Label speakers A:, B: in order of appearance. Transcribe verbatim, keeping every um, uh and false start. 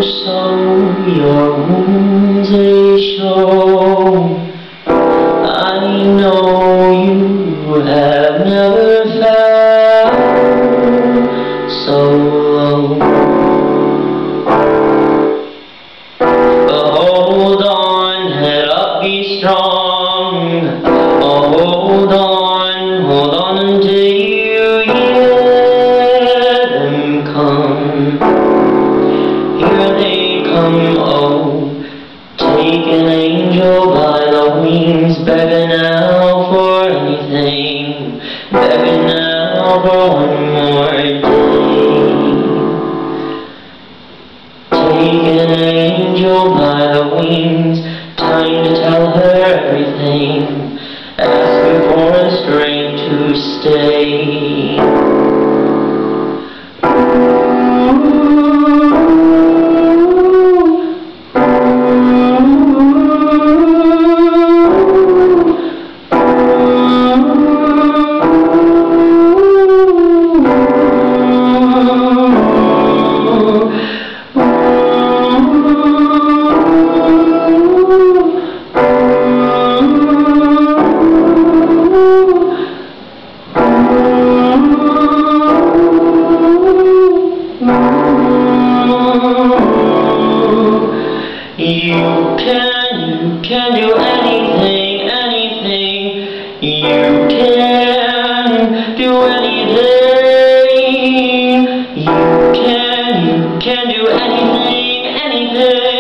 A: so your wounds they show. I know you have never felt so low. But hold on, head up, be strong. Oh, hold on, hold on until you hear them come. Here they come, oh, take an angel by the wings, begging now for anything, begging now for one more day. Take an angel by the wings, time to tell her everything, ask her for a strength to stay. You can, you can do anything, anything. You can do anything. You can, you can do anything, anything.